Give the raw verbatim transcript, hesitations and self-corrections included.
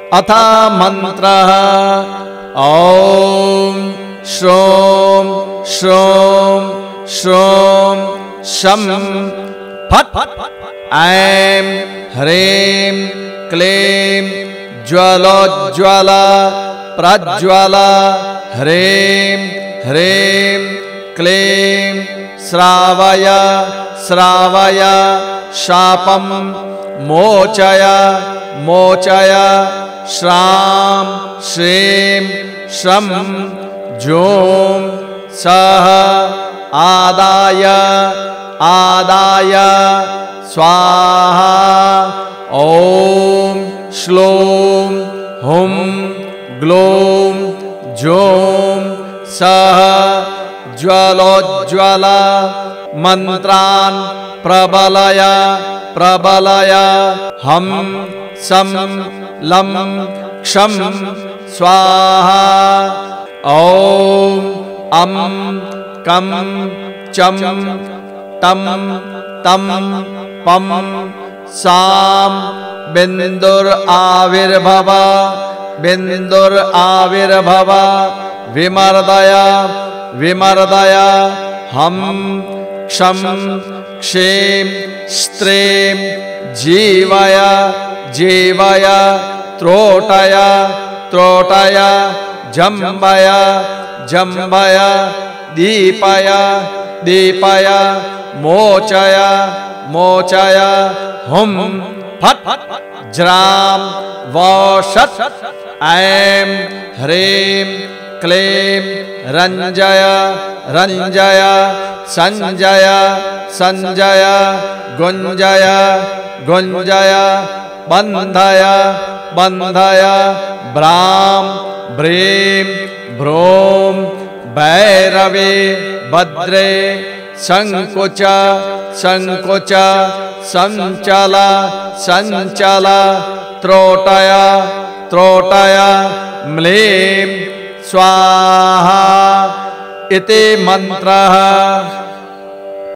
अथ मन्त्रः ॐ श्रों श्रों श्रों शं फट् ऐं ह्रीं क्लीं ज्वलोज्ज्वल प्रज्वल ह्रीं ह्रीं क्लीं श्रावय श्रावय शापं मोचय मोचय श्रां श्रीं श्रं जूं सः आदाय आदाय स्वाहा ॐ श्लूं हुं ग्लूं जूं सः ज्वलोज्ज्वल मन्त्रान् प्रबलय प्रबलय हं सं लं क्षं स्वाहा ॐ अं कं चं तं तं पं सां बिन्दुराविर्भव बिन्दुराविर्भव विमर्दय विमर्दय हं क्षं क्षीं स्त्रीं जीवय जीवय त्रोटय त्रोटय जम्बय जम्बय दीपय दीपय मोचय मोचय हुं फट् ज्रां वषट् ऐं ह्रीं क्लीं रञ्जय रञ्जय सञ्जय सञ्जय गुञ्जय गुञ्जय बन्धय बन्धय ब्रां ब्रीं भ्रूं भैरवे भद्रे संकुच संकुच संचल संचल त्रोटय त्रोटय म्लीं स्वाहा इति मन्त्रः।